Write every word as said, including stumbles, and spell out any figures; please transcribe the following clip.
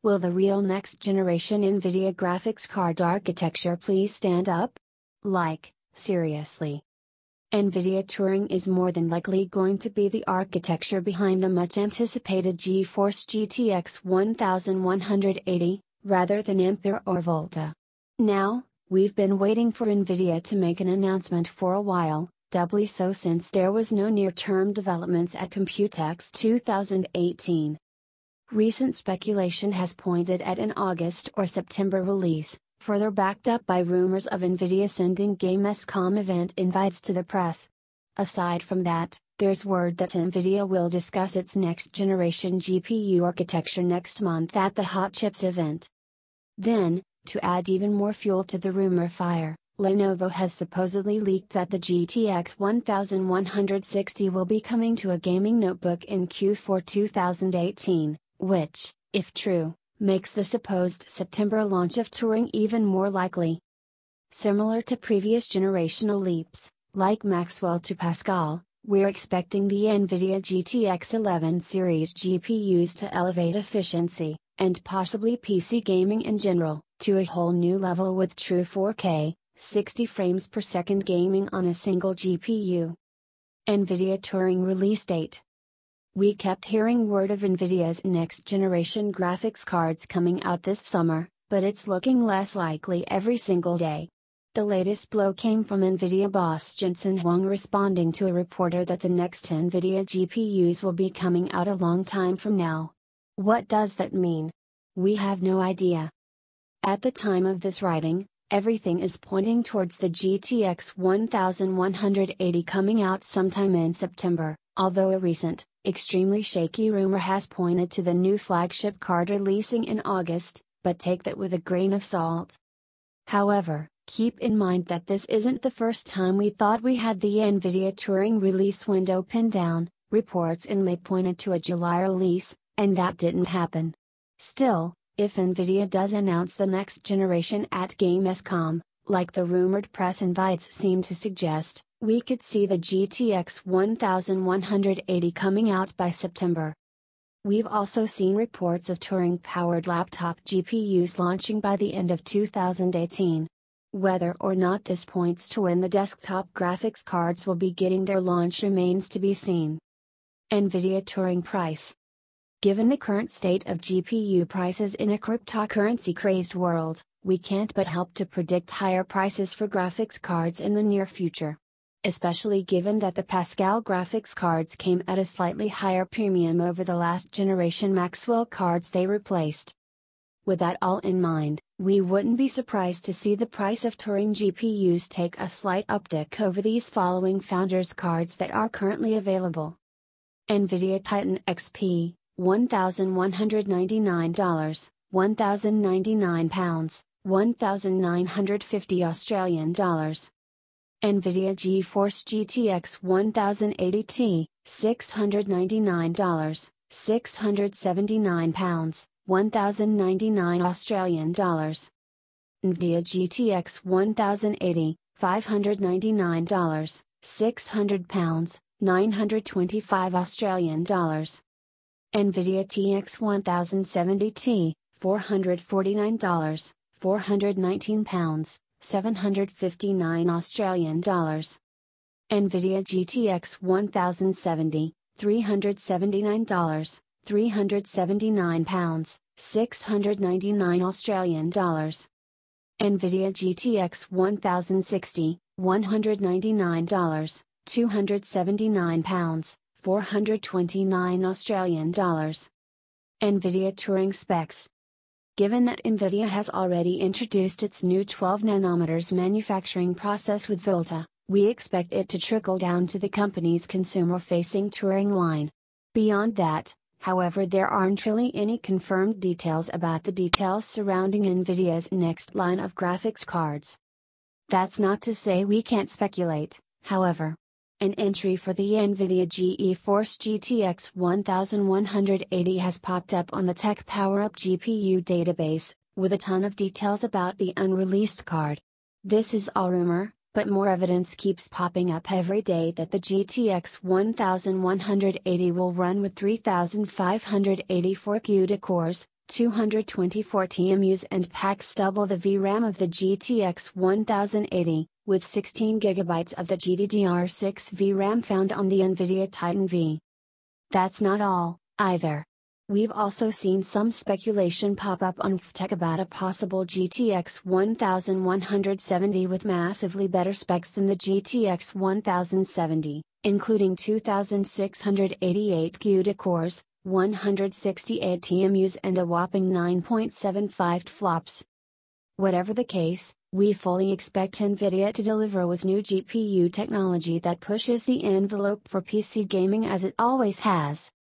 Will the real next generation NVIDIA graphics card architecture please stand up? Like, seriously. NVIDIA Turing is more than likely going to be the architecture behind the much anticipated GeForce G T X eleven eighty, rather than Ampere or Volta. Now, we've been waiting for NVIDIA to make an announcement for a while, doubly so since there was no near-term developments at Computex twenty eighteen. Recent speculation has pointed at an August or September release, further backed up by rumors of NVIDIA sending Gamescom event invites to the press. Aside from that, there's word that NVIDIA will discuss its next-generation G P U architecture next month at the Hot Chips event. Then, to add even more fuel to the rumor fire, Lenovo has supposedly leaked that the G T X eleven sixty will be coming to a gaming notebook in Q four twenty eighteen, which, if true, makes the supposed September launch of Turing even more likely. Similar to previous generational leaps, like Maxwell to Pascal, we're expecting the NVIDIA G T X eleven series G P Us to elevate efficiency, and possibly P C gaming in general, to a whole new level with true four K, sixty frames per second gaming on a single G P U. NVIDIA Turing release date. We kept hearing word of NVIDIA's next-generation graphics cards coming out this summer, but it's looking less likely every single day. The latest blow came from NVIDIA boss Jensen Huang responding to a reporter that the next NVIDIA G P Us will be coming out a long time from now. What does that mean? We have no idea. At the time of this writing, everything is pointing towards the G T X eleven eighty coming out sometime in September, although a recent, extremely shaky rumor has pointed to the new flagship card releasing in August, but take that with a grain of salt. However, keep in mind that this isn't the first time we thought we had the NVIDIA Turing release window pinned down. Reports in May pointed to a July release, and that didn't happen. Still, if NVIDIA does announce the next generation at Gamescom, like the rumored press invites seem to suggest, we could see the G T X eleven eighty coming out by September. We've also seen reports of Turing-powered laptop G P Us launching by the end of two thousand eighteen. Whether or not this points to when the desktop graphics cards will be getting their launch remains to be seen. NVIDIA Turing price. Given the current state of G P U prices in a cryptocurrency-crazed world, we can't but help to predict higher prices for graphics cards in the near future. Especially given that the Pascal graphics cards came at a slightly higher premium over the last generation Maxwell cards they replaced. With that all in mind, we wouldn't be surprised to see the price of Turing G P Us take a slight uptick over these following Founders cards that are currently available. NVIDIA Titan X P, one thousand one hundred ninety-nine dollars, one thousand ninety-nine pounds, one thousand nine hundred fifty Australian dollars. NVIDIA GeForce G T X ten eighty Ti, six hundred ninety-nine dollars, six hundred seventy-nine pounds, one thousand ninety-nine Australian dollars. NVIDIA G T X ten eighty, five hundred ninety-nine dollars, six hundred pounds, nine hundred twenty-five Australian dollars. NVIDIA T X ten seventy Ti, four hundred forty-nine dollars, four hundred nineteen pounds, seven hundred fifty-nine Australian dollars. NVIDIA G T X ten seventy, three hundred seventy-nine dollars, three hundred seventy-nine pounds, six hundred ninety-nine Australian dollars. NVIDIA G T X ten sixty, one hundred ninety-nine dollars, two hundred seventy-nine pounds, four hundred twenty-nine Australian dollars. NVIDIA Turing specs. Given that NVIDIA has already introduced its new twelve nanometers manufacturing process with Volta, we expect it to trickle down to the company's consumer-facing Turing line. Beyond that, however, there aren't really any confirmed details about the details surrounding NVIDIA's next line of graphics cards. That's not to say we can't speculate, however. An entry for the NVIDIA GeForce G T X eleven eighty has popped up on the Tech PowerUp G P U database, with a ton of details about the unreleased card. This is all rumor, but more evidence keeps popping up every day that the G T X eleven eighty will run with three thousand five hundred eighty-four CUDA cores, two hundred twenty-four T M Us and packs double the V RAM of the G T X ten eighty, with sixteen gigabytes of the G D D R six V RAM found on the NVIDIA Titan V. That's not all, either. We've also seen some speculation pop up on Vtech about a possible G T X eleven seventy with massively better specs than the G T X ten seventy, including two thousand six hundred eighty-eight CUDA cores, one hundred sixty-eight T M Us and a whopping nine point seven five flops. Whatever the case, we fully expect NVIDIA to deliver with new G P U technology that pushes the envelope for P C gaming as it always has.